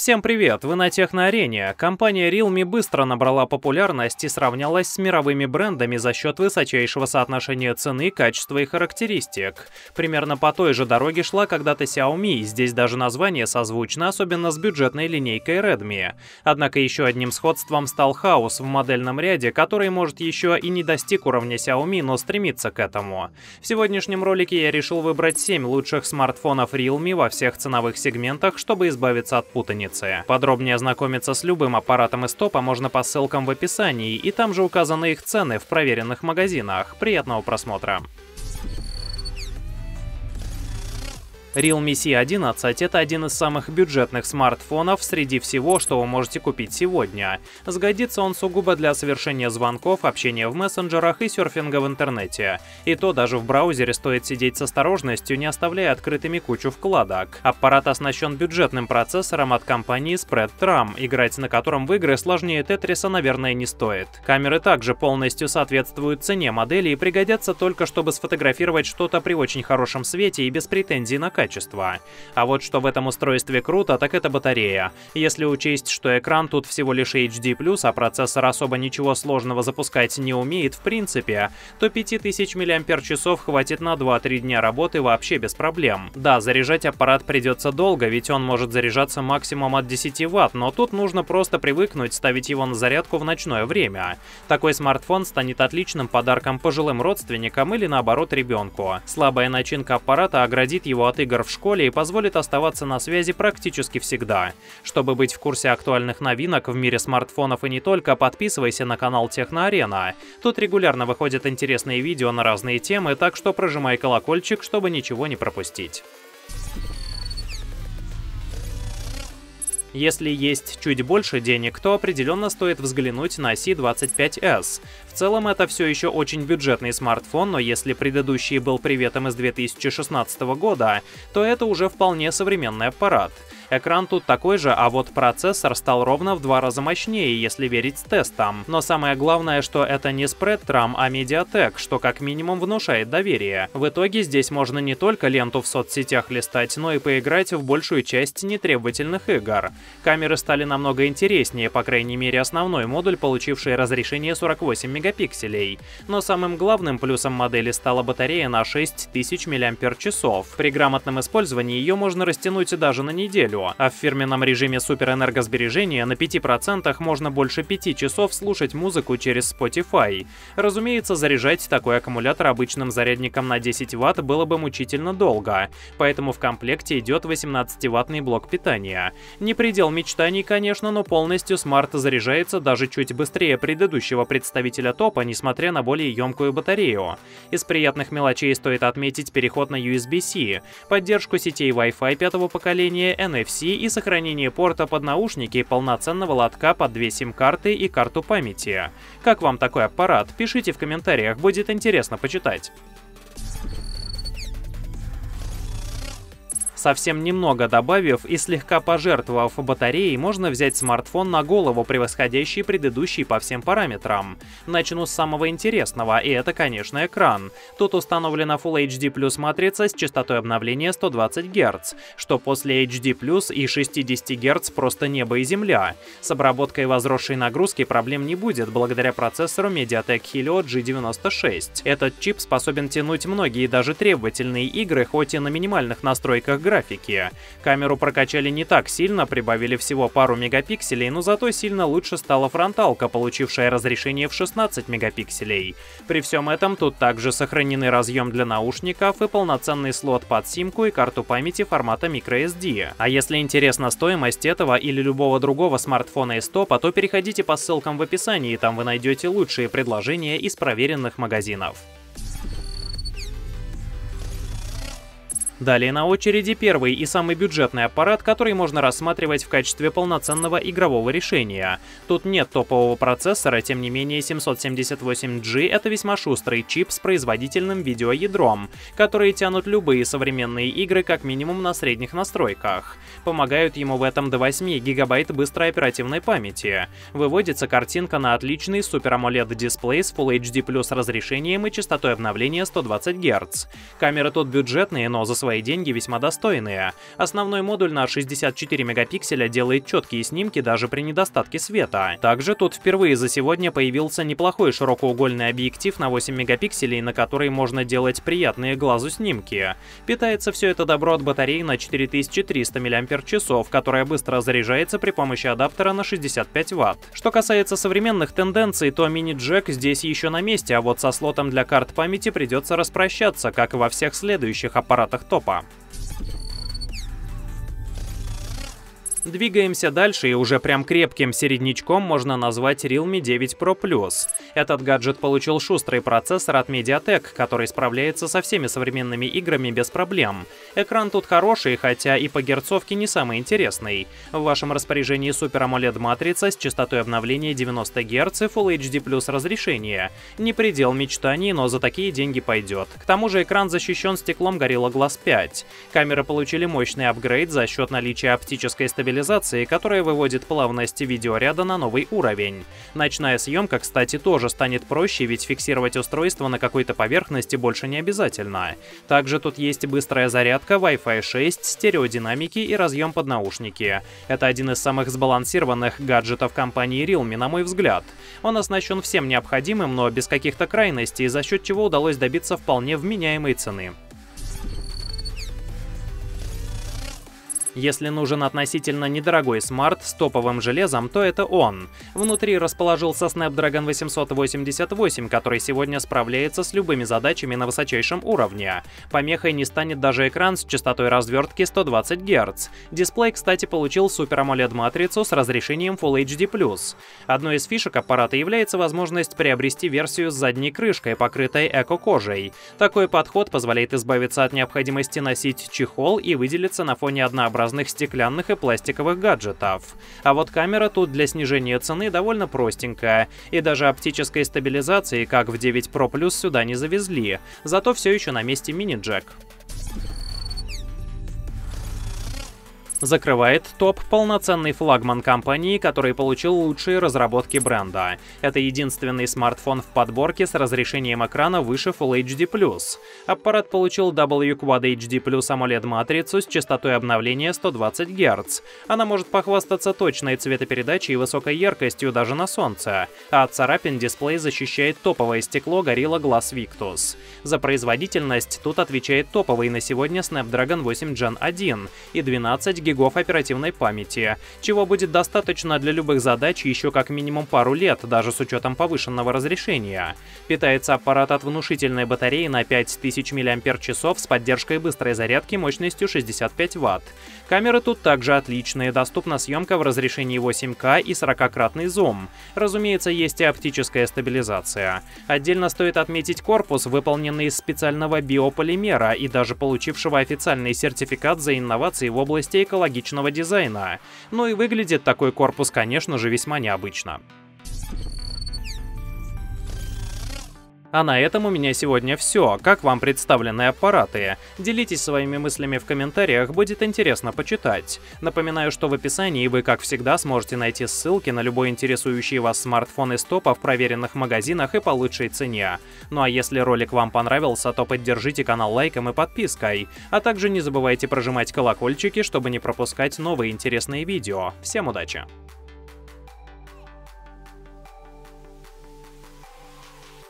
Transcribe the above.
Всем привет! Вы на Техноарене. Компания Realme быстро набрала популярность и сравнялась с мировыми брендами за счет высочайшего соотношения цены, качества и характеристик. Примерно по той же дороге шла когда-то Xiaomi, здесь даже название созвучно, особенно с бюджетной линейкой Redmi. Однако еще одним сходством стал хаос в модельном ряде, который, может, еще и не достиг уровня Xiaomi, но стремится к этому. В сегодняшнем ролике я решил выбрать 7 лучших смартфонов Realme во всех ценовых сегментах, чтобы избавиться от путаницы. Подробнее ознакомиться с любым аппаратом из топа можно по ссылкам в описании, и там же указаны их цены в проверенных магазинах. Приятного просмотра! Realme C11 — это один из самых бюджетных смартфонов среди всего, что вы можете купить сегодня. Сгодится он сугубо для совершения звонков, общения в мессенджерах и серфинга в интернете. И то даже в браузере стоит сидеть с осторожностью, не оставляя открытыми кучу вкладок. Аппарат оснащен бюджетным процессором от компании Spreadtrum, играть на котором в игры сложнее Тетриса, наверное, не стоит. Камеры также полностью соответствуют цене модели и пригодятся только, чтобы сфотографировать что-то при очень хорошем свете и без претензий на качество. А вот что в этом устройстве круто, так это батарея. Если учесть, что экран тут всего лишь HD+, а процессор особо ничего сложного запускать не умеет в принципе, то 5000 мАч хватит на 2-3 дня работы вообще без проблем. Да, заряжать аппарат придется долго, ведь он может заряжаться максимум от 10 Вт, но тут нужно просто привыкнуть ставить его на зарядку в ночное время. Такой смартфон станет отличным подарком пожилым родственникам или наоборот ребенку. Слабая начинка аппарата оградит его от игр в школе и позволит оставаться на связи практически всегда. Чтобы быть в курсе актуальных новинок в мире смартфонов и не только, подписывайся на канал Техноарена. Тут регулярно выходят интересные видео на разные темы, так что прожимай колокольчик, чтобы ничего не пропустить. Если есть чуть больше денег, то определенно стоит взглянуть на C25s. В целом это все еще очень бюджетный смартфон, но если предыдущий был приветом из 2016 года, то это уже вполне современный аппарат. Экран тут такой же, а вот процессор стал ровно в 2 раза мощнее, если верить тестам. Но самое главное, что это не Spreadtrum, а Mediatek, что как минимум внушает доверие. В итоге здесь можно не только ленту в соцсетях листать, но и поиграть в большую часть нетребовательных игр. Камеры стали намного интереснее, по крайней мере основной модуль, получивший разрешение 48 мегапикселей. Но самым главным плюсом модели стала батарея на 6000 мАч. При грамотном использовании ее можно растянуть даже на неделю. А в фирменном режиме суперэнергосбережения на 5% можно больше 5 часов слушать музыку через Spotify. Разумеется, заряжать такой аккумулятор обычным зарядником на 10 Вт было бы мучительно долго, поэтому в комплекте идет 18-ваттный блок питания. Не предел мечтаний, конечно, но полностью смарт заряжается даже чуть быстрее предыдущего представителя топа, несмотря на более емкую батарею. Из приятных мелочей стоит отметить переход на USB-C, поддержку сетей Wi-Fi 5-го поколения, NFC и сохранение порта под наушники и полноценного лотка под 2 сим-карты и карту памяти. Как вам такой аппарат? Пишите в комментариях, будет интересно почитать. Совсем немного добавив и слегка пожертвовав батареей, можно взять смартфон на голову, превосходящий предыдущий по всем параметрам. Начну с самого интересного, и это, конечно, экран. Тут установлена Full HD+ матрица с частотой обновления 120 Гц, что после HD+ и 60 Гц просто небо и земля. С обработкой возросшей нагрузки проблем не будет, благодаря процессору Mediatek Helio G96. Этот чип способен тянуть многие даже требовательные игры, хоть и на минимальных настройках графики. Камеру прокачали не так сильно, прибавили всего пару мегапикселей, но зато сильно лучше стала фронталка, получившая разрешение в 16 мегапикселей. При всем этом тут также сохранены разъем для наушников и полноценный слот под симку и карту памяти формата microSD. А если интересна стоимость этого или любого другого смартфона из топа, то переходите по ссылкам в описании, там вы найдете лучшие предложения из проверенных магазинов. Далее на очереди первый и самый бюджетный аппарат, который можно рассматривать в качестве полноценного игрового решения. Тут нет топового процессора, тем не менее 778G — это весьма шустрый чип с производительным видеоядром, которые тянут любые современные игры как минимум на средних настройках. Помогают ему в этом до 8 ГБ быстрой оперативной памяти. Выводится картинка на отличный Super AMOLED дисплей с Full HD+ разрешением и частотой обновления 120 Гц. Камеры тут бюджетные, но за свои деньги весьма достойные. Основной модуль на 64 мегапикселя делает четкие снимки даже при недостатке света. Также тут впервые за сегодня появился неплохой широкоугольный объектив на 8 мегапикселей, на который можно делать приятные глазу снимки. Питается все это добро от батареи на 4300 мАч, которая быстро заряжается при помощи адаптера на 65 Вт. Что касается современных тенденций, то мини-джек здесь еще на месте, а вот со слотом для карт памяти придется распрощаться, как и во всех следующих аппаратах топа. Двигаемся дальше, и уже прям крепким середнячком можно назвать Realme 9 Pro Plus. Этот гаджет получил шустрый процессор от MediaTek, который справляется со всеми современными играми без проблем. Экран тут хороший, хотя и по герцовке не самый интересный. В вашем распоряжении Super AMOLED матрица с частотой обновления 90 Гц и Full HD+ разрешение. Не предел мечтаний, но за такие деньги пойдет. К тому же экран защищен стеклом Gorilla Glass 5. Камеры получили мощный апгрейд за счет наличия оптической стабилизации, которая выводит плавность видеоряда на новый уровень. Ночная съемка, кстати, тоже станет проще, ведь фиксировать устройство на какой-то поверхности больше не обязательно. Также тут есть быстрая зарядка, Wi-Fi 6, стереодинамики и разъем под наушники. Это один из самых сбалансированных гаджетов компании Realme, на мой взгляд. Он оснащен всем необходимым, но без каких-то крайностей, за счет чего удалось добиться вполне вменяемой цены. Если нужен относительно недорогой смарт с топовым железом, то это он. Внутри расположился Snapdragon 888, который сегодня справляется с любыми задачами на высочайшем уровне. Помехой не станет даже экран с частотой развертки 120 Гц. Дисплей, кстати, получил Super AMOLED матрицу с разрешением Full HD+. Одной из фишек аппарата является возможность приобрести версию с задней крышкой, покрытой эко-кожей. Такой подход позволяет избавиться от необходимости носить чехол и выделиться на фоне однообразных стеклянных и пластиковых гаджетов. А вот камера тут для снижения цены довольно простенькая, и даже оптической стабилизации, как в 9 Pro Plus, сюда не завезли, зато все еще на месте мини-джек. Закрывает топ полноценный флагман компании, который получил лучшие разработки бренда. Это единственный смартфон в подборке с разрешением экрана выше Full HD+. Аппарат получил W-Quad HD+ AMOLED-матрицу с частотой обновления 120 Гц. Она может похвастаться точной цветопередачей и высокой яркостью даже на солнце. А от царапин дисплей защищает топовое стекло Gorilla Glass Victus. За производительность тут отвечает топовый на сегодня Snapdragon 8 Gen 1 и 12 гигов оперативной памяти, чего будет достаточно для любых задач еще как минимум пару лет, даже с учетом повышенного разрешения. Питается аппарат от внушительной батареи на 5000 мАч с поддержкой быстрой зарядки мощностью 65 Вт. Камеры тут также отличные, доступна съемка в разрешении 8К и 40-кратный зум. Разумеется, есть и оптическая стабилизация. Отдельно стоит отметить корпус, выполненный из специального биополимера и даже получившего официальный сертификат за инновации в области экологичного дизайна. Ну и выглядит такой корпус, конечно же, весьма необычно. А на этом у меня сегодня все. Как вам представлены аппараты? Делитесь своими мыслями в комментариях, будет интересно почитать. Напоминаю, что в описании вы, как всегда, сможете найти ссылки на любой интересующий вас смартфон из топа в проверенных магазинах и по лучшей цене. Ну а если ролик вам понравился, то поддержите канал лайком и подпиской. А также не забывайте прожимать колокольчики, чтобы не пропускать новые интересные видео. Всем удачи!